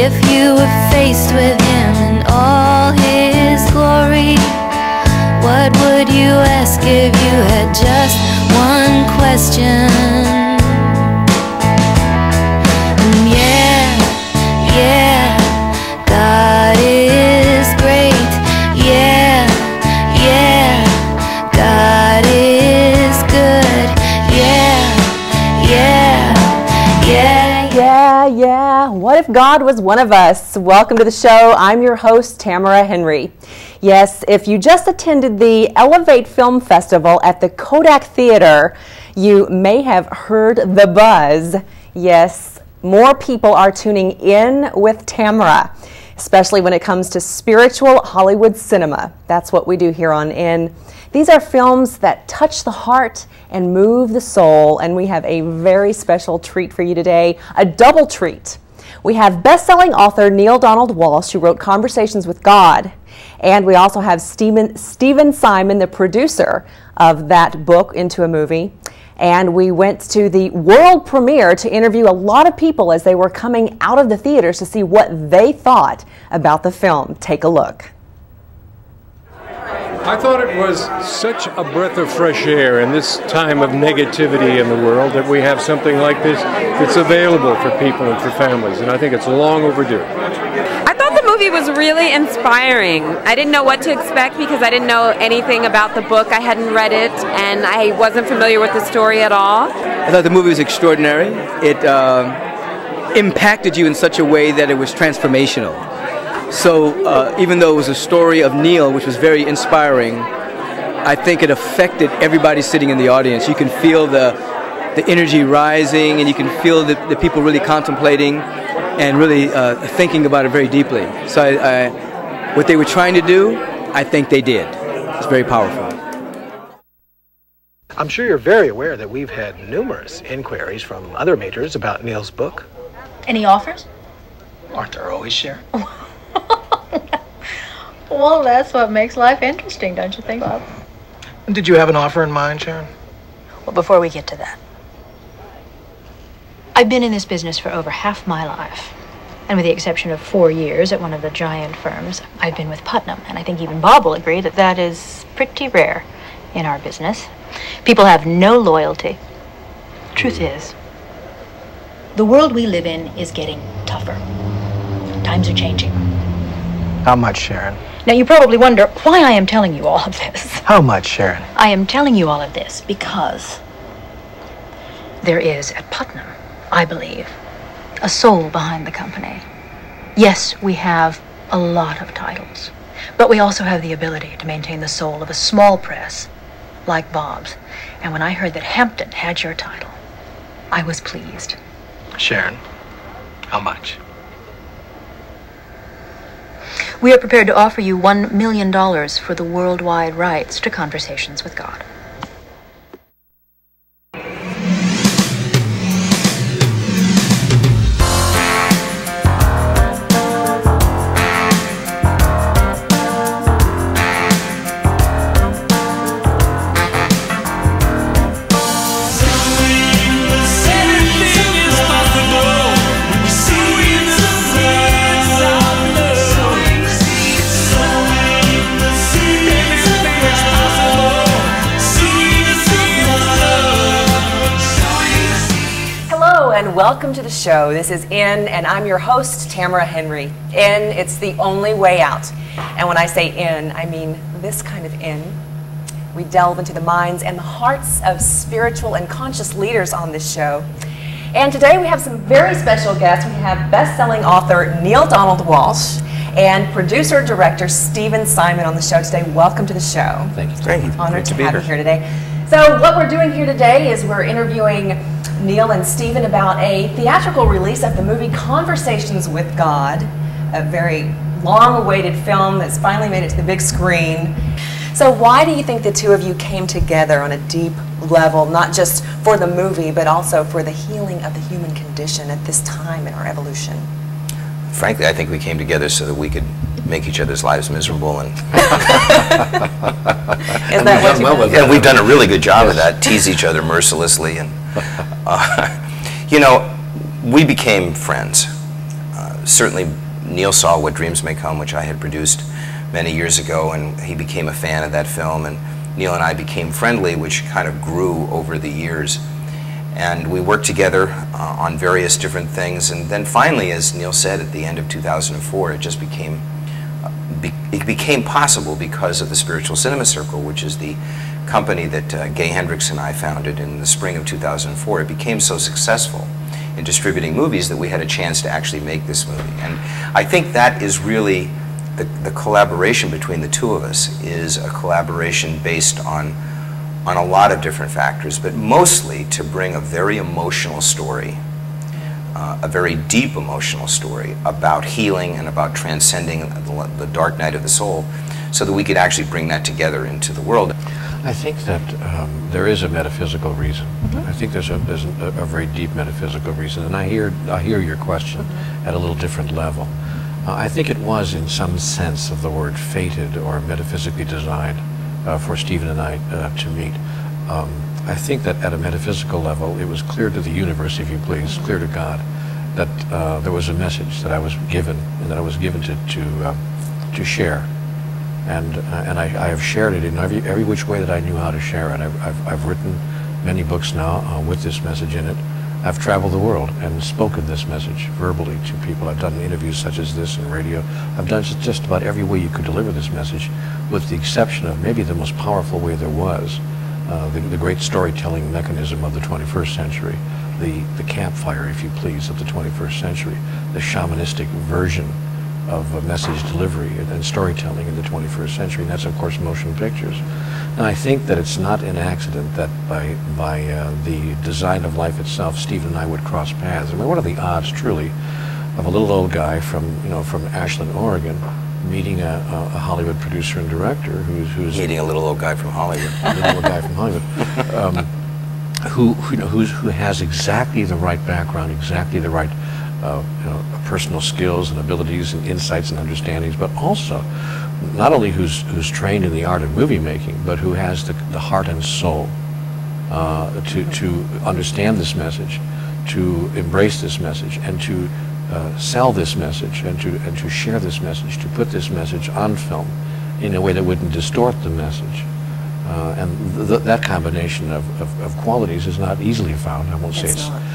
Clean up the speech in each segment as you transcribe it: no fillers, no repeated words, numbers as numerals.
If you were faced with him in all his glory, what would you ask if you had just one question? And yeah, God is great. Yeah, God is good. Yeah. What if God was one of us? Welcome to the show. I'm your host, Tamara Henry. Yes, if you just attended the Elevate Film Festival at the Kodak Theater, you may have heard the buzz. Yes, more people are tuning in with Tamara, especially when it comes to spiritual Hollywood cinema. That's what we do here on In. These are films that touch the heart and move the soul, and we have a very special treat for you today, a double treat. We have best-selling author Neale Donald Walsch, who wrote Conversations with God, and we also have Stephen Simon, the producer of that book into a movie. And we went to the world premiere to interview a lot of people as they were coming out of the theaters to see what they thought about the film. Take a look. I thought it was such a breath of fresh air in this time of negativity in the world that we have something like this that's available for people and for families, and I think it's long overdue. I thought the movie was really inspiring. I didn't know what to expect because I didn't know anything about the book. I hadn't read it, and I wasn't familiar with the story at all. I thought the movie was extraordinary. It impacted you in such a way that it was transformational. So even though it was a story of Neale, which was very inspiring, I think it affected everybody sitting in the audience. You can feel the energy rising, and you can feel the people really contemplating and really thinking about it very deeply. So what they were trying to do, I think they did. It's very powerful. I'm sure you're very aware that we've had numerous inquiries from other majors about Neale's book. Any offers? Aren't there always, Sharon? Well, that's what makes life interesting, don't you think, Bob? Did you have an offer in mind, Sharon? Well, before we get to that, I've been in this business for over half my life. And with the exception of 4 years at one of the giant firms, I've been with Putnam. And I think even Bob will agree that that is pretty rare in our business. People have no loyalty. Truth is, the world we live in is getting tougher. Times are changing. How much, Sharon? Now, you probably wonder why I am telling you all of this. How much, Sharon? I am telling you all of this because there is at Putnam, I believe, a soul behind the company. Yes, we have a lot of titles, but we also have the ability to maintain the soul of a small press like Bob's. And when I heard that Hampton had your title, I was pleased. Sharon, how much? We are prepared to offer you $1 million for the worldwide rights to Conversations with God. Welcome to the show. This is In, and I'm your host, Tamara Henry. In, it's the only way out. And when I say in, I mean this kind of in. We delve into the minds and the hearts of spiritual and conscious leaders on this show. And today we have some very special guests. We have best-selling author Neale Donald Walsch and producer-director Stephen Simon on the show today. Welcome to the show. Thank you. Great. Honored to have you here today. So what we're doing here today is we're interviewing Neale and Stephen about a theatrical release of the movie Conversations with God, a very long-awaited film that's finally made it to the big screen. So why do you think the two of you came together on a deep level, not just for the movie, but also for the healing of the human condition at this time in our evolution? Frankly, I think we came together so that we could make each other's lives miserable, and and we've done a really good job of that. Tease each other mercilessly, and you know, we became friends. certainly Neil saw What Dreams May Come, which I had produced many years ago, and he became a fan of that film, and Neil and I became friendly, which kind of grew over the years. And we worked together on various different things, and then finally, as Neil said, at the end of 2004, it just became possible because of the Spiritual Cinema Circle, which is the company that Gay Hendricks and I founded in the spring of 2004. It became so successful in distributing movies that we had a chance to actually make this movie. And I think that is really the collaboration between the two of us, is a collaboration based on a lot of different factors, but mostly to bring a very emotional story, a very deep emotional story about healing and about transcending the dark night of the soul, so that we could actually bring that together into the world. I think that there is a metaphysical reason. I think there's a very deep metaphysical reason, and I hear your question at a little different level. I think it was, in some sense of the word, fated or metaphysically designed for Stephen and I to meet. I think that at a metaphysical level, it was clear to the universe, if you please, clear to God, that there was a message that I was given, and that I was given to share. And I have shared it in every which way that I knew how to share it. I've written many books now with this message in it. I've traveled the world and spoken this message verbally to people. I've done interviews such as this in radio. I've done just about every way you could deliver this message, with the exception of maybe the most powerful way there was, the great storytelling mechanism of the 21st century, the campfire, if you please, of the 21st century, the shamanistic version of message delivery and storytelling in the 21st century, and that's of course motion pictures. And I think that it's not an accident that by the design of life itself, Stephen and I would cross paths. I mean, what are the odds, truly, of a little old guy from Ashland, Oregon, meeting a Hollywood producer and director who's meeting a little old guy from Hollywood, a little old guy from Hollywood, who has exactly the right background, exactly the right personal skills and abilities and insights and understandings, but also not only who's trained in the art of movie making, but who has the heart and soul to understand this message, to embrace this message, and to sell this message, and to share this message, to put this message on film in a way that wouldn't distort the message. And that combination of qualities is not easily found. I won't say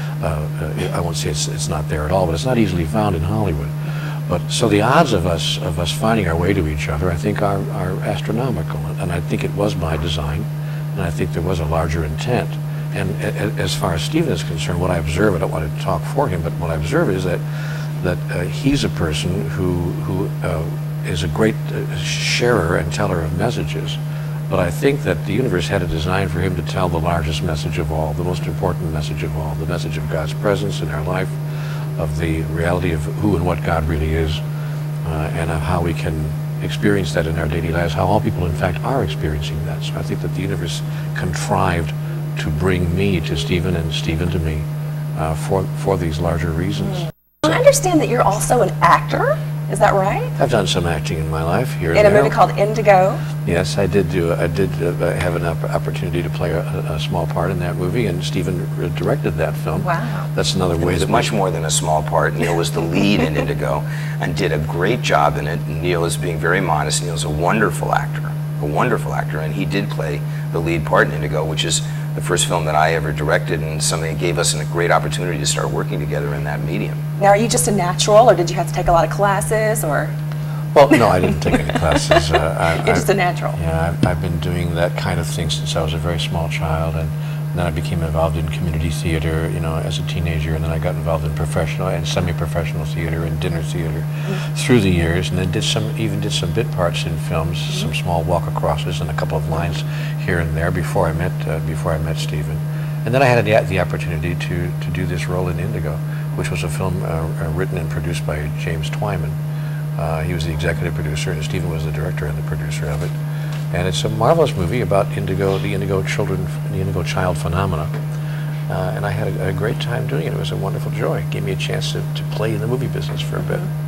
it's not there at all, but it's not easily found in Hollywood. But so the odds of us finding our way to each other, I think, are astronomical, and I think it was by design, and I think there was a larger intent. And as far as Stephen is concerned, what I observe, I don't want to talk for him, but what I observe is that he's a person who is a great sharer and teller of messages. But I think that the universe had a design for him to tell the largest message of all, the most important message of all, the message of God's presence in our life, of the reality of who and what God really is, and of how we can experience that in our daily lives, how all people in fact are experiencing that. So I think that the universe contrived to bring me to Stephen and Stephen to me for these larger reasons. I understand that you're also an actor. Is that right? I've done some acting in my life here and in there. A movie called Indigo. Yes, I did have an opportunity to play a small part in that movie, and Stephen directed that film. Wow. That's another way. It was much more than a small part. Neil was the lead in Indigo and did a great job in it. Neil is being very modest. Neil's a wonderful actor, and he did play the lead part in Indigo, which is the first film that I ever directed, and something that gave us a great opportunity to start working together in that medium. Now, are you just a natural, or did you have to take a lot of classes, or? Well, no, I didn't take any classes. You're just a natural. Yeah, I've been doing that kind of thing since I was a very small child, and then I became involved in community theater, as a teenager, and then I got involved in professional and semi-professional theater and dinner theater through the years, and then even did some bit parts in films, some small walk-acrosses and a couple of lines here and there before I met Stephen. And then I had the opportunity to do this role in Indigo, which was a film written and produced by James Twyman. He was the executive producer, and Stephen was the director and the producer of it. And it's a marvelous movie about indigo, the indigo child phenomena. And I had a great time doing it. It was a wonderful joy. It gave me a chance to play in the movie business for a bit.